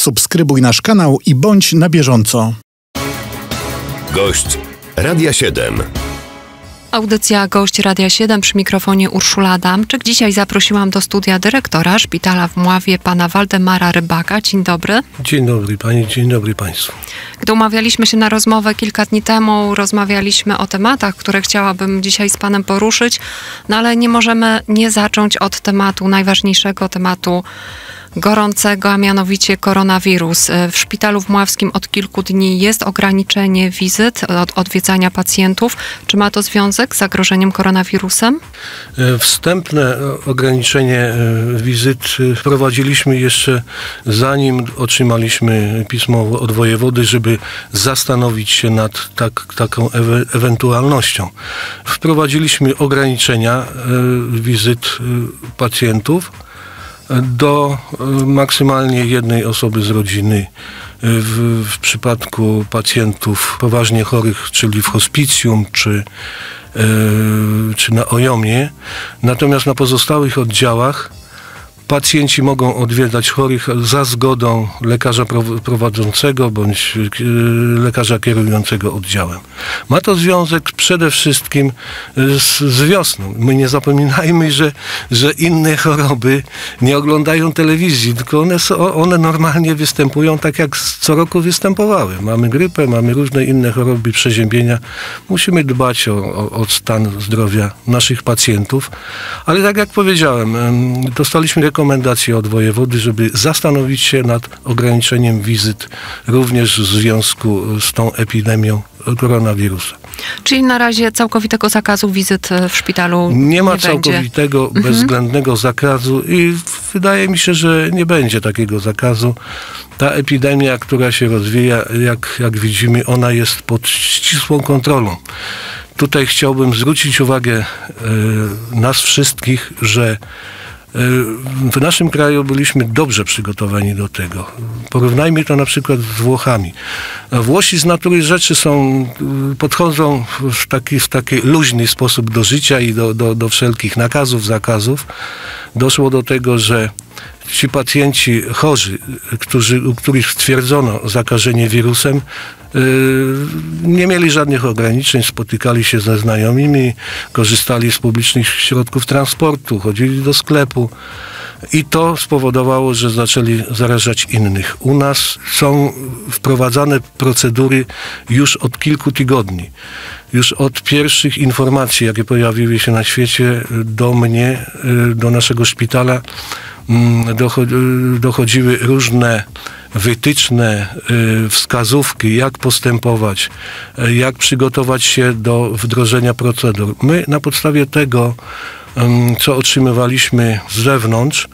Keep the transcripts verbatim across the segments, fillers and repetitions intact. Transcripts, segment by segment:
subskrybuj nasz kanał i bądź na bieżąco. Gość Radia siedem. Audycja Gość Radia siedem, przy mikrofonie Urszula Adamczyk. Dzisiaj zaprosiłam do studia dyrektora szpitala w Mławie, pana Waldemara Rybaka. Dzień dobry. Dzień dobry pani, dzień dobry państwu. Gdy umawialiśmy się na rozmowę kilka dni temu, rozmawialiśmy o tematach, które chciałabym dzisiaj z panem poruszyć, no ale nie możemy nie zacząć od tematu, najważniejszego tematu gorącego, a mianowicie koronawirus. W szpitalu w Mławskim od kilku dni jest ograniczenie wizyt, od, odwiedzania pacjentów. Czy ma to związek z zagrożeniem koronawirusem? Wstępne ograniczenie wizyt wprowadziliśmy jeszcze zanim otrzymaliśmy pismo od wojewody, żeby zastanowić się nad tak, taką ewe, ewentualnością. Wprowadziliśmy ograniczenia wizyt pacjentów do maksymalnie jednej osoby z rodziny w, w przypadku pacjentów poważnie chorych, czyli w hospicjum, czy, yy, czy na O J O M-ie. Natomiast na pozostałych oddziałach pacjenci mogą odwiedzać chorych za zgodą lekarza prowadzącego bądź lekarza kierującego oddziałem. Ma to związek przede wszystkim z, z wiosną. My nie zapominajmy, że, że inne choroby nie oglądają telewizji, tylko one, one normalnie występują tak, jak co roku występowały. Mamy grypę, mamy różne inne choroby, przeziębienia. Musimy dbać o, o, o stan zdrowia naszych pacjentów. Ale tak jak powiedziałem, dostaliśmy rekomendacje rekomendacje od wojewody, żeby zastanowić się nad ograniczeniem wizyt również w związku z tą epidemią koronawirusa. Czyli na razie całkowitego zakazu wizyt w szpitalu nie, nie ma będzie. całkowitego, mhm. bezwzględnego zakazu i wydaje mi się, że nie będzie takiego zakazu. Ta epidemia, która się rozwija, jak, jak widzimy, ona jest pod ścisłą kontrolą. Tutaj chciałbym zwrócić uwagę y, nas wszystkich, że w naszym kraju byliśmy dobrze przygotowani do tego. Porównajmy to na przykład z Włochami. Włosi z natury rzeczy są, podchodzą w taki, w taki luźny sposób do życia i do, do, do wszelkich nakazów, zakazów. Doszło do tego, że ci pacjenci chorzy, którzy, u których stwierdzono zakażenie wirusem, nie mieli żadnych ograniczeń, spotykali się ze znajomymi, korzystali z publicznych środków transportu, chodzili do sklepu i to spowodowało, że zaczęli zarażać innych. U nas są wprowadzane procedury już od kilku tygodni. Już od pierwszych informacji, jakie pojawiły się na świecie, do mnie, do naszego szpitala dochodziły różne wytyczne, wskazówki, jak postępować, jak przygotować się do wdrożenia procedur. My na podstawie tego, co otrzymywaliśmy z zewnątrz,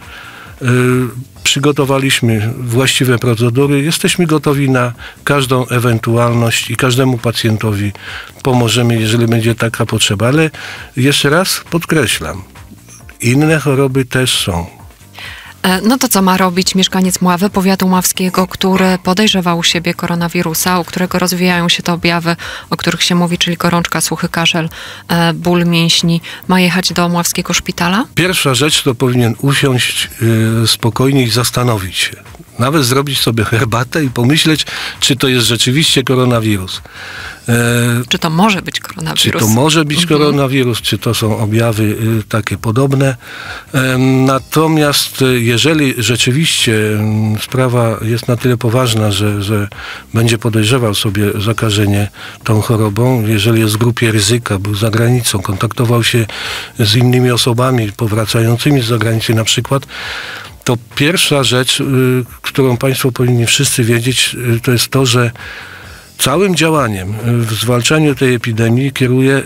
przygotowaliśmy właściwe procedury. Jesteśmy gotowi na każdą ewentualność i każdemu pacjentowi pomożemy, jeżeli będzie taka potrzeba. Ale jeszcze raz podkreślam, inne choroby też są. No to co ma robić mieszkaniec Mławy, powiatu mławskiego, który podejrzewał u siebie koronawirusa, u którego rozwijają się te objawy, o których się mówi, czyli gorączka, suchy kaszel, ból mięśni. Ma jechać do mławskiego szpitala? Pierwsza rzecz to powinien usiąść yy, spokojnie i zastanowić się. Nawet zrobić sobie herbatę i pomyśleć, czy to jest rzeczywiście koronawirus. E, czy to może być koronawirus? Czy to może być mhm. koronawirus, czy to są objawy y, takie podobne. E, natomiast jeżeli rzeczywiście y, sprawa jest na tyle poważna, że, że będzie podejrzewał sobie zakażenie tą chorobą, jeżeli jest w grupie ryzyka, był za granicą, kontaktował się z innymi osobami powracającymi z zagranicy na przykład, to pierwsza rzecz, y, którą państwo powinni wszyscy wiedzieć, y, to jest to, że całym działaniem w zwalczaniu tej epidemii kieruje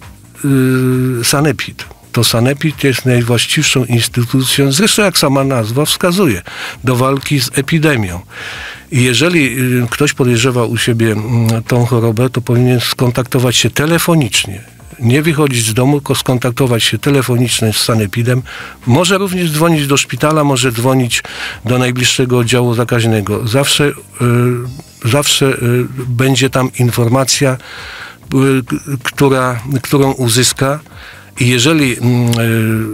y, Sanepid. To Sanepid jest najwłaściwszą instytucją, zresztą jak sama nazwa wskazuje, do walki z epidemią. I jeżeli y, ktoś podejrzewa u siebie y, tą chorobę, to powinien skontaktować się telefonicznie. Nie wychodzić z domu, tylko skontaktować się telefonicznie z Sanepidem. Może również dzwonić do szpitala, może dzwonić do najbliższego oddziału zakaźnego. Zawsze, y, zawsze y, będzie tam informacja, y, która, którą uzyska. I jeżeli y,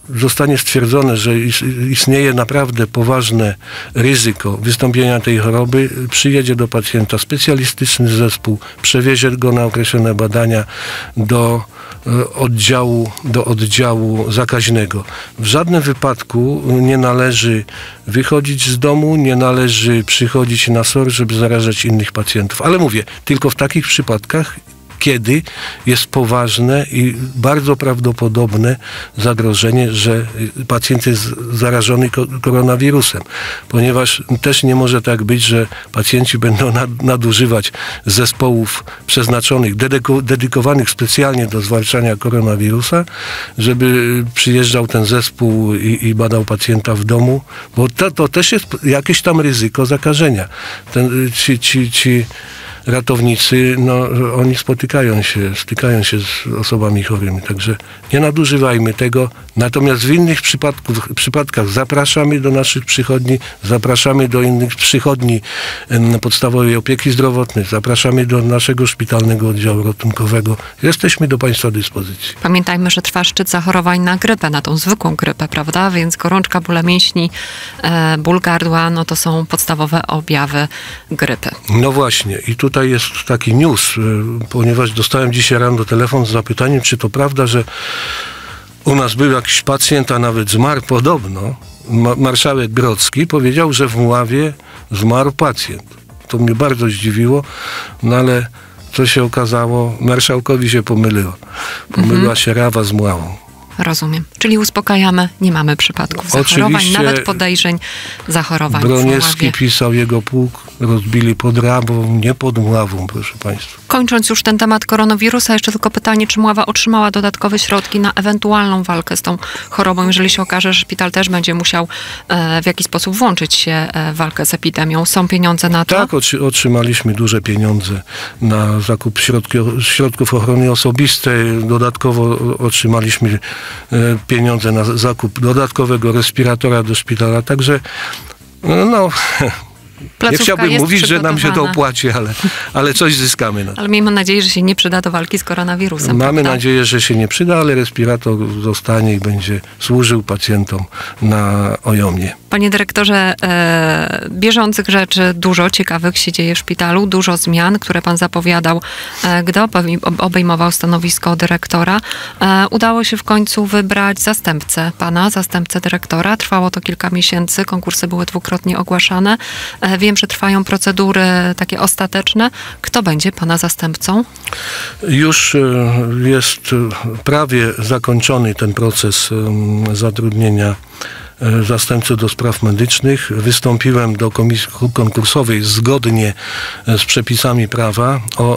zostanie stwierdzone, że istnieje naprawdę poważne ryzyko wystąpienia tej choroby, przyjedzie do pacjenta specjalistyczny zespół, przewiezie go na określone badania do oddziału, do oddziału zakaźnego. W żadnym wypadku nie należy wychodzić z domu, nie należy przychodzić na S O R, żeby zarażać innych pacjentów. Ale mówię, tylko w takich przypadkach, kiedy jest poważne i bardzo prawdopodobne zagrożenie, że pacjent jest zarażony koronawirusem. Ponieważ też nie może tak być, że pacjenci będą nadużywać zespołów przeznaczonych, dedykowanych specjalnie do zwalczania koronawirusa, żeby przyjeżdżał ten zespół i, i badał pacjenta w domu, bo to, to też jest jakieś tam ryzyko zakażenia. Ten, ci, ci, ci ratownicy, no oni spotykają się, stykają się z osobami chorymi, także nie nadużywajmy tego. Natomiast w innych przypadków, przypadkach zapraszamy do naszych przychodni, zapraszamy do innych przychodni podstawowej opieki zdrowotnej, zapraszamy do naszego szpitalnego oddziału ratunkowego. Jesteśmy do Państwa dyspozycji. Pamiętajmy, że trwa szczyt zachorowań na grypę, na tą zwykłą grypę, prawda? Więc gorączka, bóle mięśni, e, ból gardła, no to są podstawowe objawy grypy. No właśnie i tutaj jest taki news, ponieważ dostałem dzisiaj rano telefon z zapytaniem, czy to prawda, że u nas był jakiś pacjent, a nawet zmarł podobno. Ma- marszałek Grodzki powiedział, że w Mławie zmarł pacjent. To mnie bardzo zdziwiło, no ale co się okazało, marszałkowi się pomyliło. Pomyliła mhm. się Rawa z Mławą. Rozumiem. Czyli uspokajamy, nie mamy przypadków zachorowań, Oczywiście nawet podejrzeń zachorowań. Broniewski pisał, jego pułk rozbili pod Rawą, nie pod Mławą, proszę Państwa. Kończąc już ten temat koronawirusa, jeszcze tylko pytanie, czy Mława otrzymała dodatkowe środki na ewentualną walkę z tą chorobą, jeżeli się okaże, że szpital też będzie musiał e, w jakiś sposób włączyć się e, w walkę z epidemią. Są pieniądze na to? Tak, otrzymaliśmy duże pieniądze na zakup środki, środków ochrony osobistej. Dodatkowo otrzymaliśmy pieniądze na zakup dodatkowego respiratora do szpitala, także no... Placówka nie chciałbym mówić, że nam się to opłaci, ale, ale coś zyskamy na to. Ale miejmy nadzieję, że się nie przyda do walki z koronawirusem. Mamy prawda? nadzieję, że się nie przyda, ale respirator zostanie i będzie służył pacjentom na ojomnie. Panie dyrektorze, e, bieżących rzeczy dużo ciekawych się dzieje w szpitalu, dużo zmian, które pan zapowiadał, e, gdy obejmował stanowisko dyrektora. E, udało się w końcu wybrać zastępcę pana, zastępcę dyrektora. Trwało to kilka miesięcy, konkursy były dwukrotnie ogłaszane. E, wiem, że trwają procedury takie ostateczne. Kto będzie pana zastępcą? Już jest prawie zakończony ten proces zatrudnienia zastępcy do spraw medycznych. Wystąpiłem do komisji konkursowej zgodnie z przepisami prawa o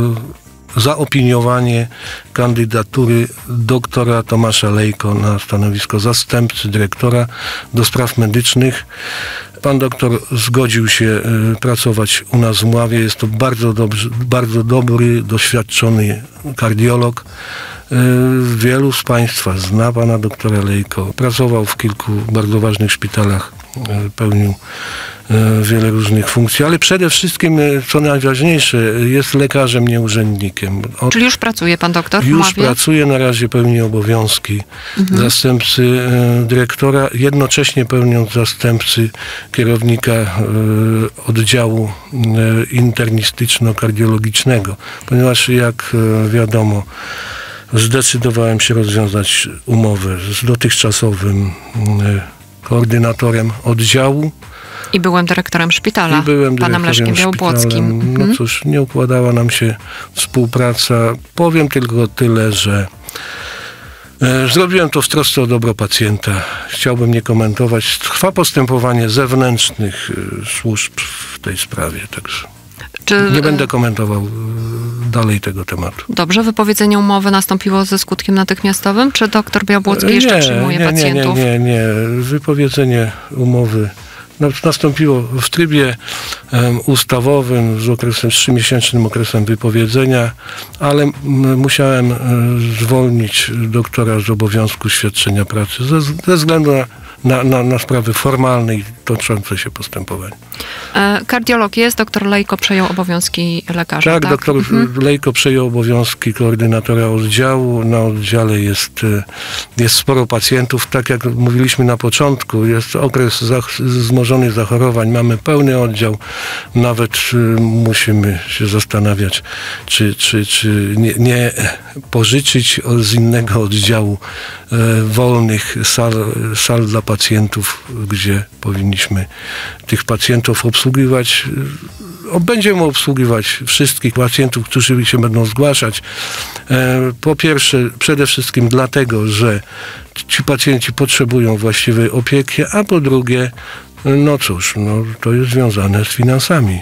zaopiniowanie kandydatury doktora Tomasza Lejko na stanowisko zastępcy dyrektora do spraw medycznych. Pan doktor zgodził się pracować u nas w Mławie. Jest to bardzo, dobry, bardzo dobry, doświadczony kardiolog. Wielu z Państwa zna pana doktora Lejko. Pracował w kilku bardzo ważnych szpitalach, pełnił wiele różnych funkcji, ale przede wszystkim, co najważniejsze, jest lekarzem, nie urzędnikiem. Od... Czyli już pracuje pan doktor w Już Mławie? pracuje, na razie pełni obowiązki mhm. zastępcy dyrektora, jednocześnie pełniąc zastępcy kierownika oddziału internistyczno-kardiologicznego, ponieważ jak wiadomo, zdecydowałem się rozwiązać umowę z dotychczasowym koordynatorem oddziału. I byłem dyrektorem szpitala, I byłem panem Leszkiem Białobłockim. No cóż, nie układała nam się współpraca. Powiem tylko tyle, że e, zrobiłem to w trosce o dobro pacjenta. Chciałbym nie komentować. Trwa postępowanie zewnętrznych e, służb w tej sprawie, także Czy... nie będę komentował e, dalej tego tematu. Dobrze, wypowiedzenie umowy nastąpiło ze skutkiem natychmiastowym, czy doktor Białobłocki jeszcze nie, przyjmuje nie, pacjentów? Nie, nie, nie, nie. Wypowiedzenie umowy nastąpiło w trybie um, ustawowym z okresem, z trzymiesięcznym okresem wypowiedzenia, ale m, musiałem um, zwolnić doktora z obowiązku świadczenia pracy ze, ze względu na na, na, na sprawy formalne i toczące się postępowanie. Kardiolog jest, doktor Lejko przejął obowiązki lekarza, Tak, tak? doktor mhm. Lejko przejął obowiązki koordynatora oddziału. Na oddziale jest, jest sporo pacjentów. Tak jak mówiliśmy na początku, jest okres zach- wzmożony zachorowań. Mamy pełny oddział. Nawet musimy się zastanawiać, czy, czy, czy nie, nie pożyczyć z innego oddziału e, wolnych sal, sal dla pacjentów, gdzie powinniśmy tych pacjentów obsługiwać. Będziemy obsługiwać wszystkich pacjentów, którzy się będą zgłaszać. Po pierwsze, przede wszystkim dlatego, że ci pacjenci potrzebują właściwej opieki, a po drugie, no cóż, no, to jest związane z finansami.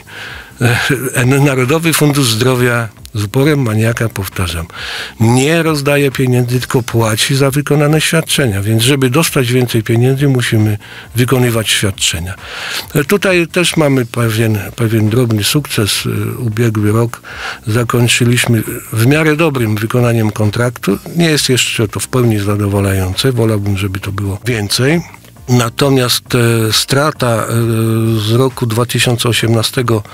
Narodowy Fundusz Zdrowia, z uporem maniaka powtarzam, nie rozdaje pieniędzy, tylko płaci za wykonane świadczenia, więc żeby dostać więcej pieniędzy, musimy wykonywać świadczenia. Tutaj też mamy pewien, pewien drobny sukces. Ubiegły rok zakończyliśmy w miarę dobrym wykonaniem kontraktu. Nie jest jeszcze to w pełni zadowalające, wolałbym, żeby to było więcej. Natomiast e, strata e, z roku dwa tysiące osiemnastego e,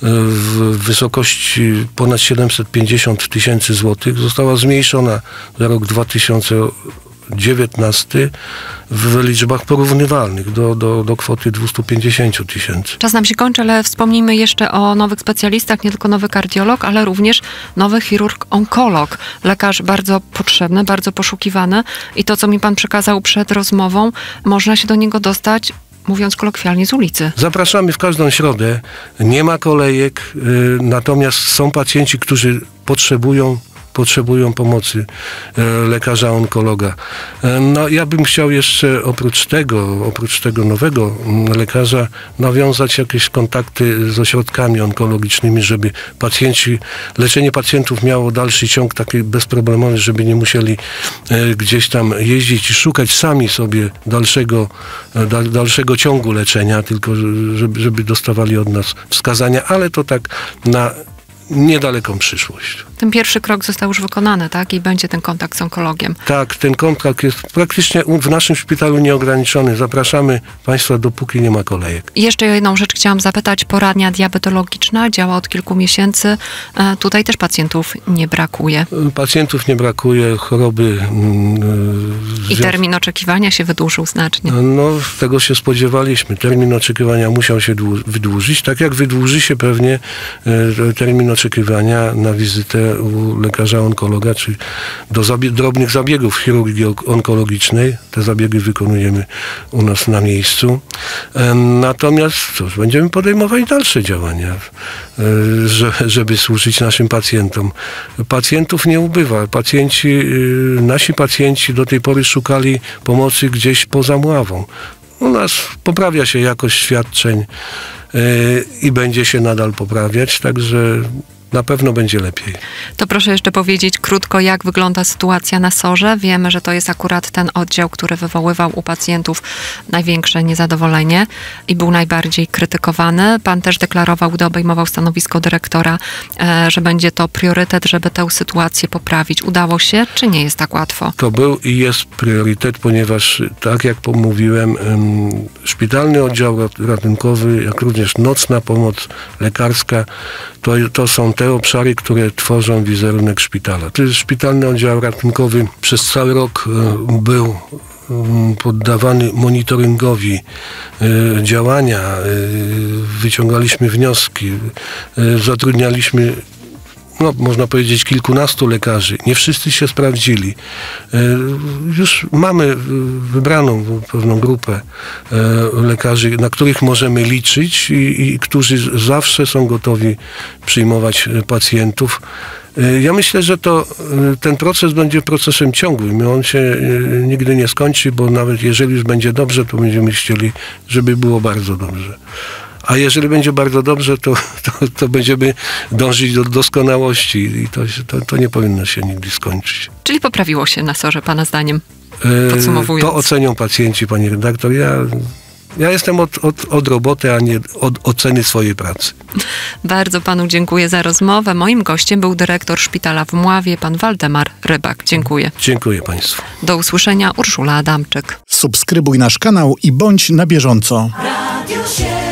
w wysokości ponad siedemset pięćdziesiąt tysięcy złotych została zmniejszona za rok dwa tysiące dziewiętnasty w liczbach porównywalnych do, do, do kwoty dwieście pięćdziesiąt tysięcy. Czas nam się kończy, ale wspomnijmy jeszcze o nowych specjalistach, nie tylko nowy kardiolog, ale również nowy chirurg-onkolog. Lekarz bardzo potrzebny, bardzo poszukiwany i to, co mi pan przekazał przed rozmową, można się do niego dostać, mówiąc kolokwialnie, z ulicy. Zapraszamy w każdą środę. Nie ma kolejek, y, natomiast są pacjenci, którzy potrzebują potrzebują pomocy e, lekarza onkologa. E, no ja bym chciał jeszcze oprócz tego, oprócz tego nowego lekarza nawiązać jakieś kontakty z ośrodkami onkologicznymi, żeby pacjenci, leczenie pacjentów miało dalszy ciąg taki bezproblemowy, żeby nie musieli e, gdzieś tam jeździć i szukać sami sobie dalszego, e, dal, dalszego ciągu leczenia, tylko żeby, żeby dostawali od nas wskazania, ale to tak na niedaleką przyszłość. Ten pierwszy krok został już wykonany, tak? I będzie ten kontakt z onkologiem. Tak, ten kontakt jest praktycznie w naszym szpitalu nieograniczony. Zapraszamy Państwa, dopóki nie ma kolejek. I jeszcze o jedną rzecz chciałam zapytać. Poradnia diabetologiczna działa od kilku miesięcy. E, tutaj też pacjentów nie brakuje. Pacjentów nie brakuje, choroby... Yy, I termin oczekiwania się wydłużył znacznie. No, tego się spodziewaliśmy. Termin oczekiwania musiał się wydłużyć, tak jak wydłuży się pewnie e, termin oczekiwania na wizytę u lekarza onkologa, czy do zabie- drobnych zabiegów chirurgii onkologicznej. Te zabiegi wykonujemy u nas na miejscu. Natomiast cóż, będziemy podejmować dalsze działania, żeby służyć naszym pacjentom. Pacjentów nie ubywa. Pacjenci, nasi pacjenci do tej pory szukali pomocy gdzieś poza Mławą. U nas poprawia się jakość świadczeń i będzie się nadal poprawiać, także na pewno będzie lepiej. To proszę jeszcze powiedzieć krótko, jak wygląda sytuacja na SOR-ze. Wiemy, że to jest akurat ten oddział, który wywoływał u pacjentów największe niezadowolenie i był najbardziej krytykowany. Pan też deklarował, gdy obejmował stanowisko dyrektora, że będzie to priorytet, żeby tę sytuację poprawić. Udało się, czy nie jest tak łatwo? To był i jest priorytet, ponieważ tak jak pomówiłem, szpitalny oddział ratunkowy, jak również nocna pomoc lekarska, to, to są te obszary, które tworzą wizerunek szpitala. To jest szpitalny oddział ratunkowy. Przez cały rok był poddawany monitoringowi działania, wyciągaliśmy wnioski, zatrudnialiśmy, no, można powiedzieć, kilkunastu lekarzy. Nie wszyscy się sprawdzili. Już mamy wybraną pewną grupę lekarzy, na których możemy liczyć i, i którzy zawsze są gotowi przyjmować pacjentów. Ja myślę, że to, ten proces będzie procesem ciągłym. On się nigdy nie skończy, bo nawet jeżeli już będzie dobrze, to będziemy chcieli, żeby było bardzo dobrze. A jeżeli będzie bardzo dobrze, to, to, to będziemy dążyć do doskonałości i to, to, to nie powinno się nigdy skończyć. Czyli poprawiło się na SOR-ze, pana zdaniem, podsumowując? To ocenią pacjenci, pani redaktor. Ja Ja jestem od, od, od roboty, a nie od oceny swojej pracy. Bardzo panu dziękuję za rozmowę. Moim gościem był dyrektor szpitala w Mławie, pan Waldemar Rybak. Dziękuję. Dziękuję państwu. Do usłyszenia. Urszula Adamczyk. Subskrybuj nasz kanał i bądź na bieżąco. Radio siedem.